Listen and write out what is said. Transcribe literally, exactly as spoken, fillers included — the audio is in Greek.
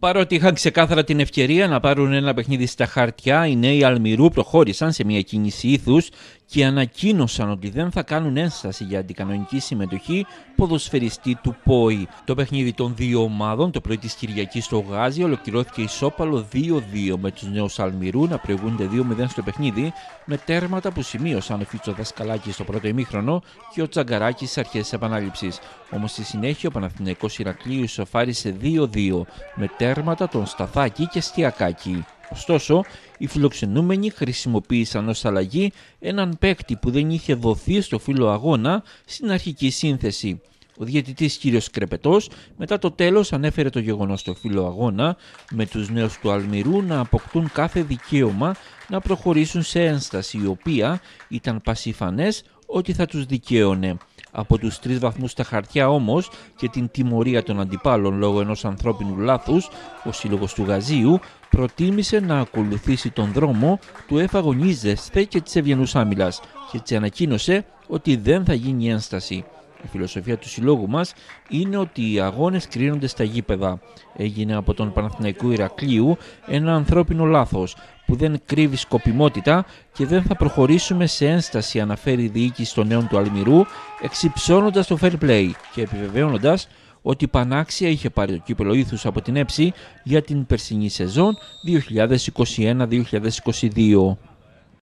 Παρότι είχαν ξεκάθαρα την ευκαιρία να πάρουν ένα παιχνίδι στα χαρτιά, οι νέοι Αλμυρού προχώρησαν σε μια κίνηση ήθους και ανακοίνωσαν ότι δεν θα κάνουν ένσταση για αντικανονική συμμετοχή ποδοσφαιριστή του ΠΟΗ. Το παιχνίδι των δύο ομάδων το πρωί της Κυριακής στο Γάζι ολοκληρώθηκε ισόπαλο δύο δύο, με τους νέους Αλμυρού να προηγούνται δύο μηδέν στο παιχνίδι, με τέρματα που σημείωσαν ο Φίτσο Δασκαλάκης στο πρώτο ημίχρονο και ο Τζαγκαράκης στις αρχές της επανάληψης. Όμως στη συνέχεια ο Παναθηναϊκός Ηρακλείου ισοφάρισε δύο δύο με τέρματα των Σταθάκη και Στιακάκη. Ωστόσο, οι φιλοξενούμενοι χρησιμοποίησαν ως αλλαγή έναν παίκτη που δεν είχε δοθεί στο φύλλο αγώνα στην αρχική σύνθεση. Ο διαιτητής κ. Κρεπετός μετά το τέλος ανέφερε το γεγονός στο φύλλο αγώνα, με τους νέους του Αλμυρού να αποκτούν κάθε δικαίωμα να προχωρήσουν σε ένσταση, η οποία ήταν πασιφανές ότι θα τους δικαίωνε. Από τους τρεις βαθμούς στα χαρτιά όμως και την τιμωρία των αντιπάλων λόγω ενός ανθρώπινου λάθους, ο σύλλογος του Γαζίου προτίμησε να ακολουθήσει τον δρόμο του εφαγωνίζεσθε και της ευγενούς άμυλας και έτσι ανακοίνωσε ότι δεν θα γίνει ένσταση. Η φιλοσοφία του συλλόγου μας είναι ότι οι αγώνες κρίνονται στα γήπεδα. Έγινε από τον Παναθηναϊκό Ηρακλείου ένα ανθρώπινο λάθος που δεν κρύβει σκοπιμότητα και δεν θα προχωρήσουμε σε ένσταση, αναφέρει η διοίκηση των νέων του Αλμυρού, εξυψώνοντας το fair play και επιβεβαιώνοντας ότι πανάξια είχε πάρει το κύπελλο ήθους από την ΕΨΗ για την περσινή σεζόν δύο χιλιάδες είκοσι ένα δύο χιλιάδες είκοσι δύο.